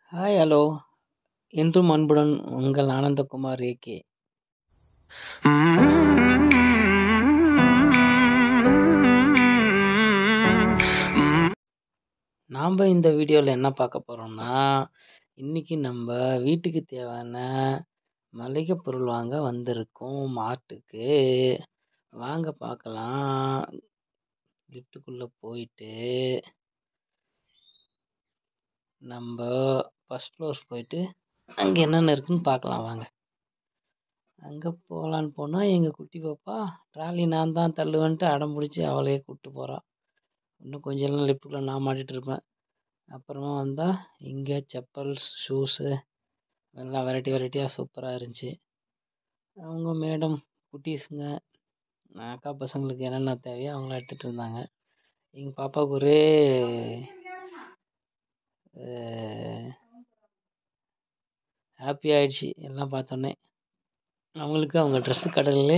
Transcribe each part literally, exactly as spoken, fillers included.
Hi hello என்றும் அன்புடன் உங்கள் ஆனந்தகுமார் ஏகே. நாம் இந்த வீடியோவில் என்ன பார்க்க போகிறோம்னா, இன்றைக்கி நம்ம வீட்டுக்கு தேவையான மளிகை பொருள் வாங்க வந்திருக்கோம் மார்ட்டுக்கு. வாங்க பார்க்கலாம். லிஃப்ட்டுக்குள்ளே போயிட்டு நம்ம ஃபஸ்ட் ஃப்ளோர் போயிட்டு அங்கே என்னென்ன இருக்குன்னு பார்க்கலாம் வாங்க. அங்கே போகலான்னு போனால் எங்கள் குட்டி பாப்பா ட்ராலி நான் தான் தள்ளுவேன்ட்டு அடம் பிடிச்சி அவளையே கூப்பிட்டு போகிறான். இன்னும் கொஞ்சம் நாள் லிஃப்ட்டுக்குள்ளே நான் மாட்டிகிட்டு இருப்பேன். அப்புறமா வந்தால் இங்கே செப்பல்ஸ், ஷூஸு எல்லாம் வெரைட்டி வெரைட்டியாக சூப்பராக இருந்துச்சு. அவங்க மேடம் குட்டீஸுங்க அக்கா பசங்களுக்கு என்னென்ன தேவையோ அவங்கள எடுத்துகிட்டு இருந்தாங்க. எங்கள் பாப்பாவுக்கு ஒரே ஹாப்பி ஆகிடுச்சு எல்லாம் பார்த்தோன்னே. அவங்களுக்கு அவங்க ட்ரெஸ்ஸு கடையிலே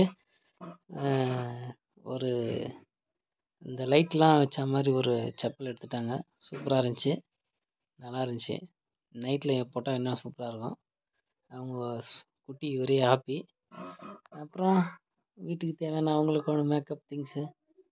ஒரு இந்த லைட்லாம் வச்ச மாதிரி ஒரு செப்பல் எடுத்துட்டாங்க. சூப்பராக இருந்துச்சு, நல்லா இருந்துச்சு. நைட்டில் போட்டால் இன்னும் சூப்பராக இருக்கும். அவங்க குட்டி ஒரே ஹாப்பி. அப்புறம் வீட்டுக்கு தேவையான அவங்களுக்கு மேக்கப் திங்ஸு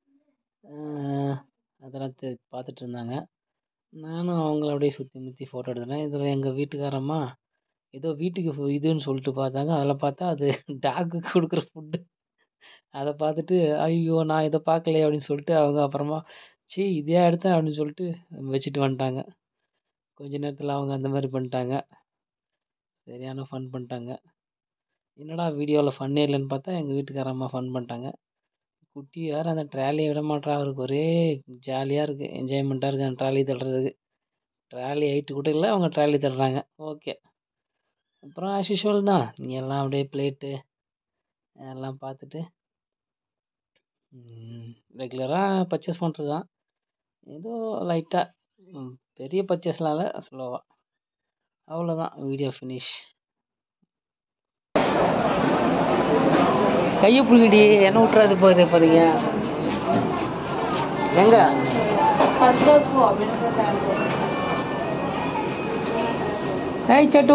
அதெல்லாம் தெ பார்த்துட்டு இருந்தாங்க. நானும் அவங்கள அப்படியே சுற்றி முற்றி ஃபோட்டோ எடுத்துனேன். இதில் எங்கள் வீட்டுக்காரம்மா ஏதோ வீட்டுக்கு இதுன்னு சொல்லிட்டு பார்த்தாங்க. அதில் பார்த்தா அது டாக்குக்கு கொடுக்குற ஃபுட்டு. அதை பார்த்துட்டு ஐயோ நான் இதை பார்க்கலையே அப்படின்னு சொல்லிட்டு அவங்க அப்புறமா சீ இதே எடுத்தேன் அப்படின்னு சொல்லிட்டு வச்சுட்டு வந்துட்டாங்க. கொஞ்ச நேரத்தில் அவங்க அந்த மாதிரி பண்ணிட்டாங்க. சரியான ஃபன் பண்ணிட்டாங்க. என்னடா வீடியோவில் ஃபன்னே இல்லைன்னு பார்த்தா எங்கள் வீட்டுக்காரம்மா ஃபன் பண்ணிட்டாங்க. குட்டி வேறு அந்த ட்ராலியை விட மாட்டா. அவருக்கு ஒரே ஜாலியாக இருக்குது, என்ஜாய்மெண்ட்டாக இருக்குது அந்த ட்ராலி தள்ளுறதுக்கு. ட்ராலி ஹைட்டு கூட இல்லை, அவங்க ட்ராலி தள்ளுறாங்க. ஓகே. அப்புறம் ஆஸ் யூஷுவல் தான், இங்கே எல்லாம் அப்படியே பிளேட்டு எல்லாம் பார்த்துட்டு ரெகுலராக பர்ச்சேஸ் பண்ணுறது தான். ஏதோ லைட்டாக பெரிய பர்ச்சேஸ்லாம் இல்லை, ஸ்லோவாக. அவ்வளோதான், வீடியோ ஃபினிஷ். கையை பிடிக்கிட்டி என்ன விட்டுறாது போகிற போகிறீங்க எங்க ஹாய் சட்டு.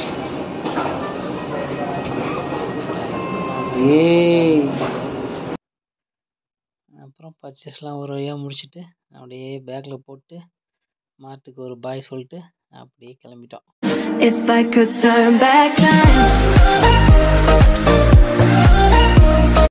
ஏய் அப்புறம் பர்ச்சேஸ்லாம் ஒரு வழியாக முடிச்சுட்டு அப்படியே பேக்கில் போட்டு மார்ட்டுக்கு ஒரு பாய் சொல்லிட்டு அப்படியே கிளம்பிட்டோம். If I could turn back time